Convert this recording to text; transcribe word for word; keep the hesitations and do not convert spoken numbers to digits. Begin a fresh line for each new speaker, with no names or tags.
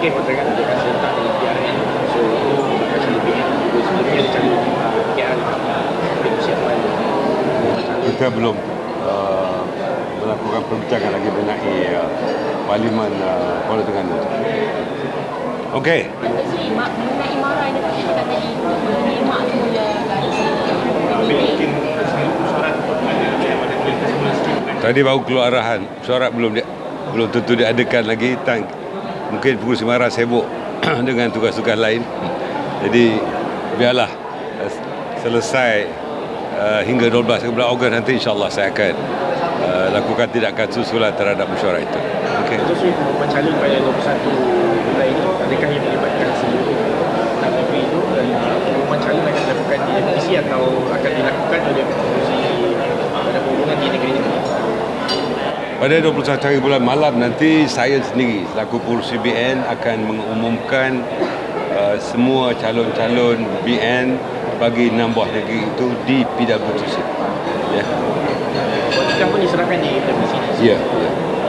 mungkin kontrak dia akan serentak dengan P R N. So itu bakal calon B N. Sebelumnya dia calon P R N. Persiapan
kita belum uh, melakukan perbincangan lagi mengenai uh, Parlimen uh, Kuala Terengganu. Okey.
Mak mengenai marah yang dikatakan tadi mengenai mak semula
mungkin syarat untuk ada ada kualitas sebelas.
Tadi baru keluar arahan. Syarat belum dia belum tentu diadakan lagi. Tang mungkin Pengurusi Mara sibuk dengan tugas-tugas lain. Jadi biarlah uh, selesai uh, hingga dua belas Ogos nanti insya-Allah saya akan uh, lakukan tindakan susulan terhadap mesyuarat itu. Okey.
Terus pengumuman calon pada dua puluh satu bulan ini adakah yang melibatkan seluruh M P itu dan pengumuman calon akan dilakukan di M P C atau akan dilakukan oleh Pengurusi pada Perhubungan di negeri ini?
Pada dua puluh satu hari bulan malam nanti saya sendiri selaku Pengurusi B N akan mengumumkan uh, semua calon-calon B N bagi enam buah negeri itu di P W T C. Ya.
Waktu pun diserahkan di M P C.
Ya. ya.